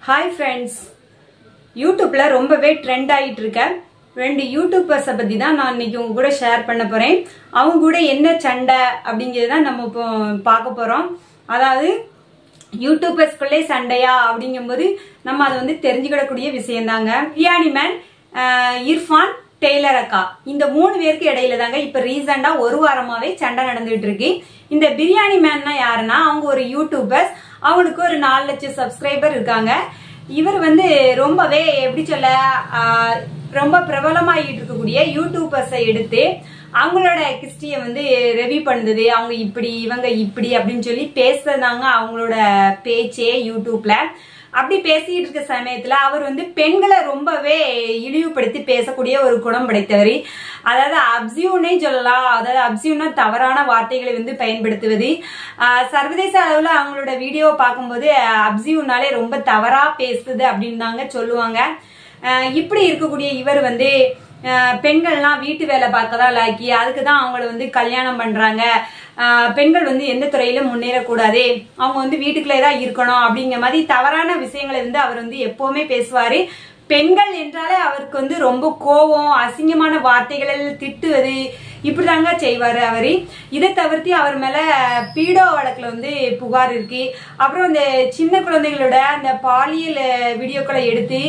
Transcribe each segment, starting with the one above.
Hi friends, யூடியூப்ல ரொம்பவே trend ஆகிட்டு இருக்க ரெண்டு யூடியூபர்ஸை பத்தி தான் நான் இன்னைக்கு உங்க கூட ஷேர் பண்ண போறேன். அவங்க கூட என்ன சண்டை அப்படிங்கிறத நம்ம இப்போ பார்க்க போறோம். அதாவது யூடியூபர்ஸ்குள்ளே சண்டையா அப்படிங்கும்போது நம்ம அதை வந்து தெரிஞ்சுக்கிடக்கூடிய விஷயம் தாங்க. பிரியாணி மேன், இர்ஃபான், டெய்லர் அக்கா, இந்த 3 பேருக்கு இடையில தாங்க இப்ப ரீசெண்டா ஒரு வாரமாவே சண்டை நடந்துட்டு இருக்கு. இந்த பிரியாணி மேன்னா யாருன்னா, அவங்க ஒரு யூடியூபர்ஸ். அவங்களுக்கு ஒரு 4 லட்சம் சப்ஸ்கிரைபர் இருக்காங்க. இவர் வந்து ரொம்பவே எப்படி சொல்ல, ரொம்ப பிரபலமாகிட்டு இருக்கக்கூடிய யூடியூபர்ஸை எடுத்து அவங்களோட ஹிஸ்டரிய வந்து ரெவியூ பண்ணுது. அவங்க இப்படி, இவங்க இப்படி அப்படின்னு சொல்லி பேசுறதாங்க அவங்களோட பேச்சே யூடியூப்ல. அப்படி பேசிட்டு இருக்க சமயத்துல அவர் வந்து பெண்களை ரொம்பவே இழிவுபடுத்தி பேசக்கூடிய ஒரு குணம் படைத்தவர். அதாவது அப்சியூனே சொல்லலாம். அதாவது அப்சியூனா தவறான வார்த்தைகளை வந்து பயன்படுத்துவது. சர்வதேச அளவுல அவங்களோட வீடியோ பார்க்கும்போது அப்சியூனாலே ரொம்ப தவறா பேசுது அப்படின்னு தாங்க சொல்லுவாங்க. இப்படி இருக்கக்கூடிய இவர் வந்து பெண்கள்லாம் வீட்டு வேலை பார்க்கதான் லாக்கி, அதுக்குதான் அவங்கள வந்து கல்யாணம் பண்றாங்க. பெண்கள் வந்து எந்த துறையிலும் முன்னேறக்கூடாது, அவங்க வந்து வீட்டுக்குள்ளே தான் இருக்கணும் அப்படிங்கிற மாதிரி தவறான விஷயங்களை வந்து அவர் வந்து எப்பவுமே பேசுவாரு. பெண்கள் என்றாலே அவருக்கு வந்து ரொம்ப கோபம், அசிங்கமான வார்த்தைகளில் திட்டுவது, இப்படிதாங்க செய்வாரு அவரு. இதை தவிர்த்து அவர் மேல பீடோ வழக்குல வந்து புகார் இருக்கு. அப்புறம் இந்த சின்ன குழந்தைகளோட அந்த பாலியல் வீடியோக்களை எடுத்து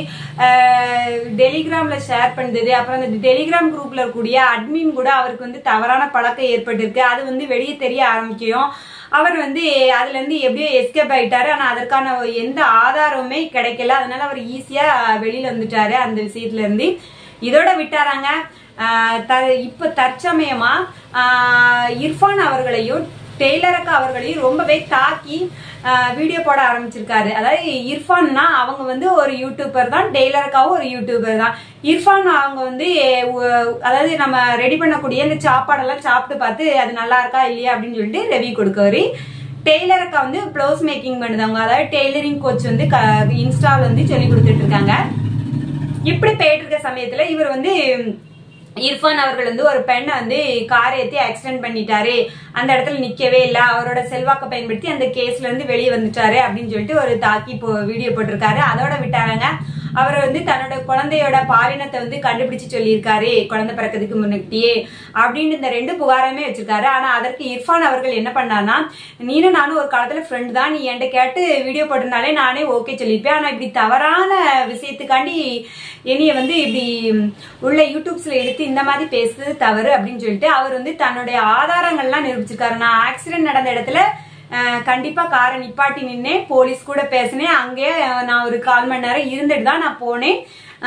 டெலிகிராம்ல ஷேர் பண்ணுது. அப்புறம் அந்த டெலிகிராம் குரூப்ல இருக்கக்கூடிய அட்மின் கூட அவருக்கு வந்து தவறான பழக்கம் ஏற்பட்டிருக்கு. அது வந்து வெளியே தெரிய ஆரம்பிக்கும். அவர் வந்து அதுல இருந்து எப்படியோ எஸ்கேப் ஆயிட்டாரு. ஆனா அதற்கான எந்த ஆதாரமுமே கிடைக்கல. அதனால அவர் ஈஸியா வெளியில வந்துட்டாரு அந்த விஷயத்துல இருந்து. இதோட விட்டாராங்க. இப்ப தற்சமயமா இர்ஃபான் அவர்களையும் டெய்லர் அக்கா அவர்களையும் ரொம்பவே தாக்கி வீடியோ போட ஆரம்பிச்சிருக்காரு. அதாவது இர்ஃபான்னா அவங்க வந்து ஒரு யூடியூபர் தான், டெய்லர் அக்காவும் ஒரு யூடியூபர் தான். இர்ஃபான் அவங்க வந்து அதாவது நம்ம ரெடி பண்ணக்கூடிய இந்த சாப்பாடெல்லாம் சாப்பிட்டு பார்த்து அது நல்லா இருக்கா இல்லையா அப்படின்னு சொல்லிட்டு ரெவியூ கொடுக்கவரு. டெய்லர் அக்கா வந்து பிளவுஸ் மேக்கிங் பண்ணுதாங்க. அதாவது டெய்லரிங் கோச் வந்து இன்ஸ்டால வந்து சொல்லி கொடுத்துட்டு இருக்காங்க. இப்படி போயிட்டு இருக்க சமயத்துல இவர் வந்து இர்ஃபான் அவர்கள் வந்து ஒரு பெண்ணை வந்து கார் ஏற்றி ஆக்சிடென்ட் பண்ணிட்டாரு, அந்த இடத்துல நிக்கவே இல்லை, அவரோட செல்வாக்கை பயன்படுத்தி அந்த கேஸ்ல இருந்து வெளியே வந்துட்டாரு அப்படின்னு சொல்லிட்டு ஒரு தாக்கி வீடியோ போட்டிருக்காரு. அதோட விட்டாராங்க. அவர் வந்து தன்னோட குழந்தையோட பாலினத்தை வந்து கண்டுபிடிச்சு சொல்லியிருக்காரு, குழந்தை பிறக்கிறதுக்கு முன்னாடியே அப்படின்னு இந்த 2 புகாரமே வச்சிருக்காரு. ஆனா அதற்கு இர்ஃபான் அவர்கள் என்ன பண்ணார்னா, நீனும் நானும் ஒரு காலத்துல ஃப்ரெண்ட் தான், நீ என்கிட்ட கேட்டு வீடியோ போட்டிருந்தாலே நானே ஓகே சொல்லியிருப்பேன். ஆனா இப்படி தவறான விஷயத்துக்காண்டி என்னைய வந்து இப்படி உள்ள யூடியூப்ஸ்ல எடுத்து இந்த மாதிரி பேசுறது தவறு அப்படின்னு சொல்லிட்டு அவர் வந்து தன்னுடைய ஆதாரங்கள்லாம் நிரூபிச்சிருக்காரு. நான் ஆக்சிடென்ட் நடந்த இடத்துல கண்டிப்பா காரை நிப்பாட்டி நின்னேன், போலீஸ் கூட பேசினேன், அங்கே நான் ஒரு 1/4 மணி நேரம் இருந்துட்டு தான் நான் போனேன்,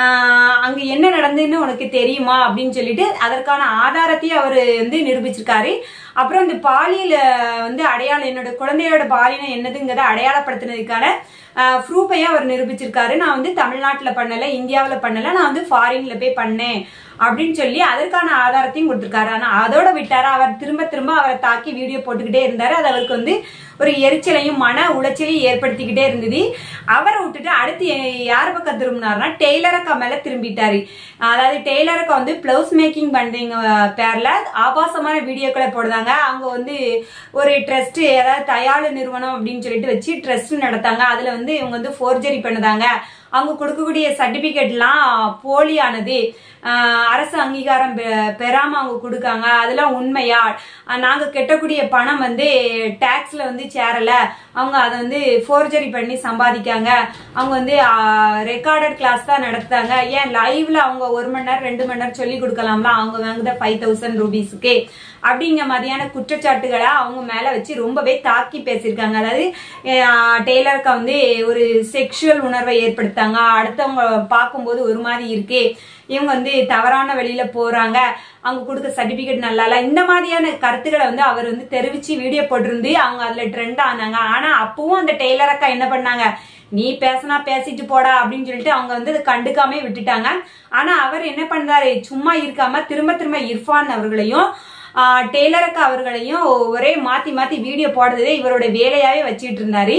அங்க என்ன நடந்ததுன்னு உனக்கு தெரியுமா அப்படின்னு சொல்லிட்டு அதற்கான ஆதாரத்தையும் அவர் வந்து நிரூபிச்சிருக்காரு. அப்புறம் இந்த பாலியல் வந்து அடையாளம், என்னோட குழந்தையோட பாலினம் என்னதுங்கிறத அடையாளப்படுத்தினதுக்கான ப்ரூஃபையும் அவர் நிரூபிச்சிருக்காரு. நான் வந்து தமிழ்நாட்டுல பண்ணல, இந்தியாவில பண்ணல, நான் வந்து ஃபாரின்ல போய் பண்ணேன் அப்படின்னு சொல்லி அதற்கான ஆதாரத்தையும் கொடுத்திருக்காரு. ஆனா அதோட விட்டாரு. அவர் திரும்ப திரும்ப அவரை தாக்கி வீடியோ போட்டுக்கிட்டே இருந்தாரு. அது அவருக்கு வந்து ஒரு எரிச்சலையும் மன உளைச்சலையும் ஏற்படுத்திக்கிட்டே இருந்தது. அவரை விட்டுட்டு அடுத்து யார் பக்கம் திரும்பினாருன்னா டெய்லர் அக்கா மேல திரும்பிட்டாரு. அதாவது டெய்லர் அக்கா வந்து பிளவுஸ் மேக்கிங் பண்றீங்க பேர்ல ஆபாசமான வீடியோக்களை போடுறாங்க. அவங்க வந்து ஒரு ட்ரஸ்ட், அதாவது தயாளு நிறுவனம் அப்படின்னு சொல்லிட்டு வச்சு ட்ரஸ்ட் நடத்தாங்க. அதுல வந்து இவங்க வந்து ஃபோர்ஜரி பண்ணுதாங்க. அவங்க கொடுக்கக்கூடிய சர்டிபிகேட் எல்லாம் போலியானது, அரசு அங்கீகாரம் பெறாம அவங்க கொடுக்காங்க, அதெல்லாம் உண்மையா, நாங்க கட்டக்கூடிய பணம் வந்து டாக்ஸ்ல வந்து சேரல, அவங்க அதை வந்து ஃபோர்ஜரி பண்ணி சம்பாதிக்காங்க, அவங்க வந்து ரெக்கார்டட் கிளாஸ் தான் நடத்துறாங்க, ஏன் லைவ்ல அவங்க 1 மணி நேரம் 2 மணி நேரம் சொல்லி கொடுக்கலாம்ல, அவங்க வாங்குத 5000 ரூபீஸ்க்கு அப்படிங்கிற மாதிரியான குற்றச்சாட்டுகளை அவங்க மேல வச்சு ரொம்பவே தாக்கி பேசியிருக்காங்க. அதாவது டெய்லருக்கு வந்து ஒரு செக்ஷுவல் உணர்வை ஏற்படுத்தாங்க, அடுத்தவங்க பார்க்கும்போது ஒரு மாதிரி இருக்கு, இவங்க வந்து தவறான வழியில போறாங்க, அவங்க கொடுக்க சர்டிபிகேட் நல்லா இல்ல, இந்த மாதிரியான கருத்துக்களை வந்து அவர் வந்து தெரிவிச்சு வீடியோ போட்டிருந்து அவங்க அதுல ட்ரெண்ட் ஆனாங்க. ஆனா அப்பவும் அந்த டெய்லர் அக்கா என்ன பண்ணாங்க, நீ பேசினா பேசிட்டு போடா அப்படின்னு சொல்லிட்டு அவங்க வந்து அதை கண்டுக்காம விட்டுட்டாங்க. ஆனா அவர் என்ன பண்ணாரு, சும்மா இருக்காம திரும்ப திரும்ப இர்ஃபான் அவர்களையும் டெய்லர் அக்கா அவர்களையும் ஒரே மாத்தி மாத்தி வீடியோ போடுறதே இவரோட வேலையாவே வச்சுட்டு இருந்தாரு.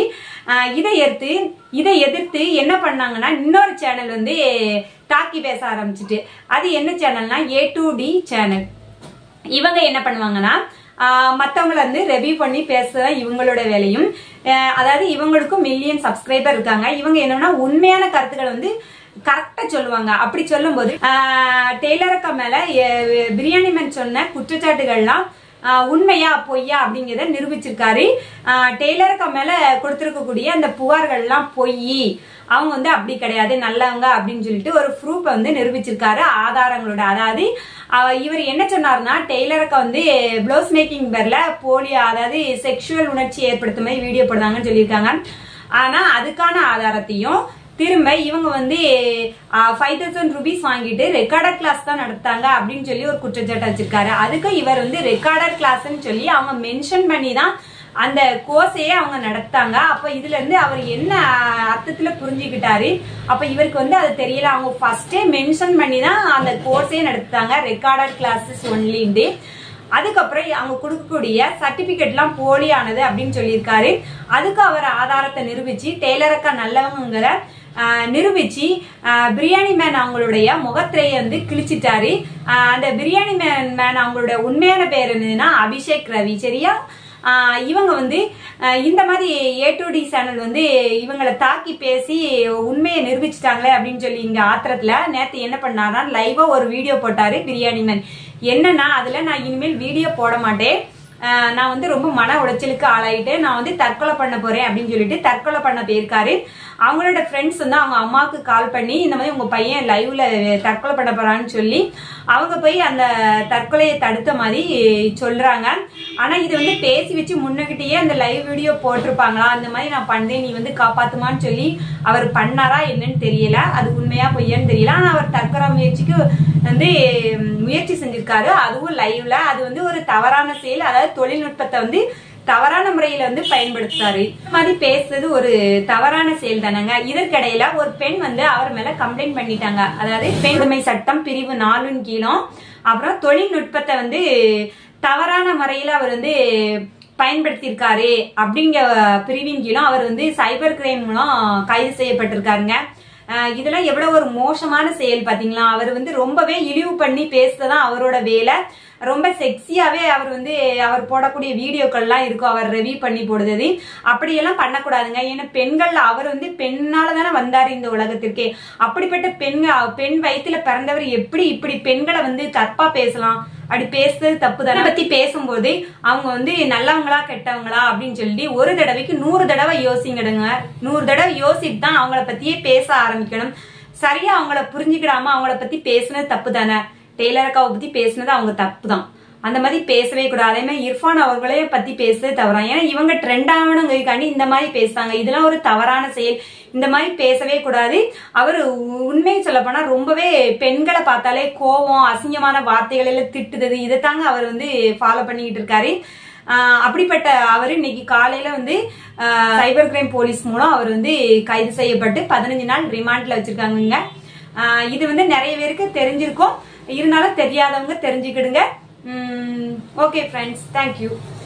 இதை எதிர்த்து என்ன பண்ணாங்கன்னா இன்னொரு சேனல் வந்து தாக்கி பேச ஆரம்பிச்சுட்டு, அது என்ன சேனல்னா A2D சேனல். இவங்க என்ன பண்ணுவாங்கன்னா மத்தவங்களை வந்து ரெவ்யூ பண்ணி பேசுறதான் இவங்களோட வேலையும். அதாவது இவங்களுக்கும் மில்லியன் சப்ஸ்கிரைபர் இருக்காங்க. இவங்க என்னன்னா உண்மையான கருத்துக்களை வந்து கரெக்டா சொல்லுவாங்க. அப்படி சொல்லும் போது டெய்லர் அக்கா மேல பிரியாணி மேன் சொன்ன குற்றச்சாட்டுகள்லாம் உண்மையா பொய்யா அப்படிங்கிறத நிரூபிச்சிருக்காரு. டெய்லர் அக்கா மேல கொடுத்திருக்கக்கூடிய அந்த புகார்கள் எல்லாம் பொய், அவங்க வந்து அப்படி கிடையாது நல்லவங்க அப்படின்னு சொல்லிட்டு ஒரு ப்ரூஃப் வந்து நிரூபிச்சிருக்காரு ஆதாரங்களோட. அதாவது இவர் என்ன சொன்னாருன்னா, டெய்லர் அக்கா வந்து பிளவுஸ் மேக்கிங் பேர்ல போலி, அதாவது செக்ஷுவல் உணர்ச்சி ஏற்படுத்தும் மாதிரி வீடியோ போடுறாங்கன்னு சொல்லியிருக்காங்க. ஆனா அதுக்கான ஆதாரத்தையும் திரும்ப இவங்க வந்து 5000 ரூபீஸ் வாங்கிட்டு ரெக்கார்டர் கிளாஸ் தான் நடத்தாங்க அப்படின்னு சொல்லி ஒரு குற்றச்சாட்டு வச்சிருக்காரு. அதுக்கு இவர் வந்து ரெக்கார்டர் கிளாஸ்ன்னு சொல்லி அவங்க மென்ஷன் பண்ணி தான் அந்த கோர்ஸையே அவங்க நடத்தாங்க. அப்ப இதுல இருந்து அவர் என்ன அர்த்தத்துல புரிஞ்சுக்கிட்டாரு, அப்ப இவருக்கு வந்து அது தெரியல. அவங்க ஃபர்ஸ்டே மென்ஷன் பண்ணி தான் அந்த கோர்ஸையே நடத்தாங்க, ரெக்கார்டர் கிளாஸஸ் ஒன்லி. அதுக்கப்புறம் அவங்க கொடுக்கக்கூடிய சர்டிபிகேட் எல்லாம் போலியானது அப்படின்னு சொல்லியிருக்காரு. அதுக்கு அவர் ஆதாரத்தை நிரூபிச்சு டெய்லர் அக்கா நல்லவங்கிற நிரூபிச்சு பிரியாணி மேன் அவங்களுடைய முகத்திரையை வந்து கிழிச்சிட்டாரு. அந்த பிரியாணி மேன் அவங்களுடைய உண்மையான பேர் என்னதுன்னா அபிஷேக் ரவி. சரியா? இவங்க வந்து இந்த மாதிரி A2D சேனல் வந்து இவங்களை தாக்கி பேசி உண்மையை நிரூபிச்சுட்டாங்களே அப்படின்னு சொல்லி இங்க ஆத்திரத்துல நேத்து என்ன பண்ணாரா, லைவா ஒரு வீடியோ போட்டாரு பிரியாணி மேன். என்னன்னா அதுல நான் இனிமேல் வீடியோ போட மாட்டேன், நான் வந்து ரொம்ப மன உளைச்சலுக்கு ஆளாயிட்டு நான் வந்து தற்கொலை பண்ண போறேன் அப்படின்னு சொல்லிட்டு தற்கொலை பண்ண போயிருக்காரு. அவங்களோட ஃப்ரெண்ட்ஸ் வந்து அவங்க அம்மாவுக்கு கால் பண்ணி இந்த மாதிரி உங்க பையன் லைவ்ல தற்கொலை பண்ண போறான்னு சொல்லி அவங்க போய் அந்த தற்கொலையை தடுத்த மாதிரி சொல்றாங்க. ஆனா இது வந்து பேசி வச்சு முன்னகிட்டயே அந்த லைவ் வீடியோ போட்டிருப்பாங்களா, அந்த மாதிரி நான் பண்ணேன் நீ வந்து காப்பாத்துமான்னு சொல்லி அவர் பண்ணாரா என்னன்னு தெரியல, அது உண்மையா பொய்யான்னு தெரியல. ஆனா அவர் தற்கொலை முயற்சிக்கு வந்து முயற்சி செஞ்சிருக்காரு, அதுவும் லைவ்ல. அது வந்து ஒரு தவறான செயல், அதாவது தொழில்நுட்பத்தை வந்து தவறான முறையில வந்து பயன்படுத்தாரு. இந்த மாதிரி பேசுறது ஒரு தவறான செயல் தானங்க. இதற்கிடையில ஒரு பெண் வந்து அவர் மேல கம்ப்ளைண்ட் பண்ணிட்டாங்க. அதாவது பெண் உரிமை சட்டம் பிரிவு 4 கீழும் அப்புறம் தொழில்நுட்பத்தை வந்து தவறான முறையில அவர் வந்து பயன்படுத்தியிருக்காரு அப்படிங்கிற பிரிவின் கீழும் அவர் வந்து சைபர் கிரைம் மூலம் கைது செய்யப்பட்டிருக்காருங்க. இதெல்லாம் எவ்வளவு ஒரு மோசமான செயல் பாத்தீங்களா. அவர் வந்து ரொம்பவே இழிவு பண்ணி பேசுறதுதான் அவரோட வேலை. ரொம்ப செக்ஸியாவே அவர் வந்து அவர் போடக்கூடிய வீடியோக்கள்லாம் இருக்கும், அவர் ரெவ்யூ பண்ணி போடுறது. அப்படியெல்லாம் பண்ணக்கூடாதுங்க. ஏன்னா பெண்கள், அவர் வந்து பெண்ணாலதானே வந்தாரு இந்த உலகத்திற்கே. அப்படிப்பட்ட பெண் வயிற்றுல பிறந்தவர் எப்படி இப்படி பெண்களை வந்து தப்பா பேசலாம்? அப்படி பேசுறது தப்பு தானே. பத்தி பேசும்போது அவங்க வந்து நல்லவங்களா கெட்டவங்களா அப்படின்னு சொல்லி ஒரு தடவைக்கு 100 தடவை யோசிங்கடுங்க. 100 தடவை யோசிட்டு தான் அவங்கள பத்தியே பேச ஆரம்பிக்கணும். சரியா அவங்கள புரிஞ்சுக்கிடாம அவங்கள பத்தி பேசுனது தப்பு தானே. டெய்லர் அக்காவை பத்தி பேசுனது அவங்க தப்பு தான், அந்த மாதிரி பேசவே கூடாது. அதே மாதிரி இர்ஃபான் அவர்களே பத்தி பேசுறது தவறான். ஏன்னா இவங்க ட்ரெண்ட் ஆகணுங்கிறதுக்காண்டி இந்த மாதிரி பேசுறாங்க. இதெல்லாம் ஒரு தவறான செயல், இந்த மாதிரி பேசவே கூடாது. அவர் உண்மையை சொல்ல போனா ரொம்பவே பெண்களை பார்த்தாலே கோபம், அசிங்கமான வார்த்தைகளில திட்டுறது, இதைத்தாங்க அவர் வந்து ஃபாலோ பண்ணிக்கிட்டு இருக்காரு. அப்படிப்பட்ட அவர் இன்னைக்கு காலையில வந்து சைபர் கிரைம் போலீஸ் மூலம் அவர் வந்து கைது செய்யப்பட்டு 15 நாள் ரிமாண்ட்ல வச்சிருக்காங்க. இது வந்து நிறைய பேருக்கு தெரிஞ்சிருக்கும், இருந்தாலும் தெரியாதவங்க தெரிஞ்சுக்கிடுங்க. Okay friends, thank you.